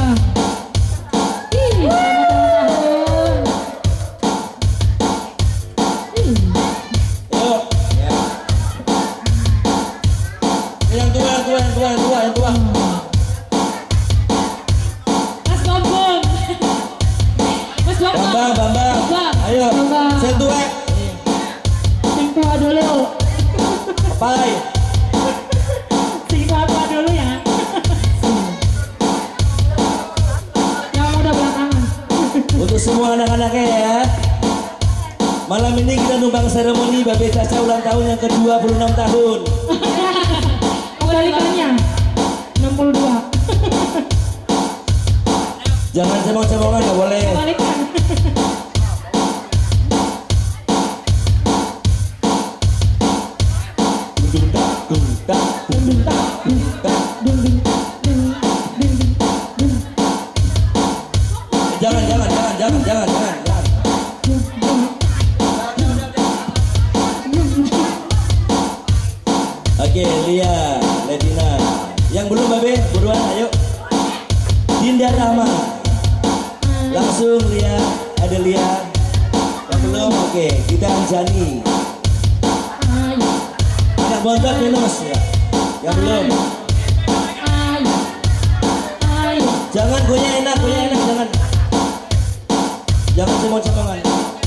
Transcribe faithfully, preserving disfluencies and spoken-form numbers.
Bambang. Ih, selamat ulang tahun. Ih. Yuk. Ya. Yang tua, yang tua, yang tua, yang tua, yang tua. Mas Gombong. Mas Gombong. Bambang, Bambang. Bambang. Ayo. Bambang. Saya tua. Sing tua dulu. Pai. Sing tua tua dulu ya. Yang muda belakangan. Untuk semua anak-anaknya ya. Malam ini kita numpang seremoni Babe Caca ulang tahun yang ke dua puluh enam tahun. Kebalikannya enam puluh dua. Jangan cemong-cemongan, gak boleh. Kebalikan. Dung tak, dung tak, dung tak, dung tak. Ding ding ding ding ding ding. Jangan, jangan, jangan, jangan, jangan, jangan, jangan. Oke, Lia, Ledina. Yang belum Babe, buruan ayo. Dinda Rahma. Langsung Lia, ada Lia. Yang belum, oke, kita Anjani. Ayo, Anak bontot minus ya. Yang belum. ayo, ayo. Jangan, kuenya enak, kuenya enak, jangan. Jangan cemong-cemongan.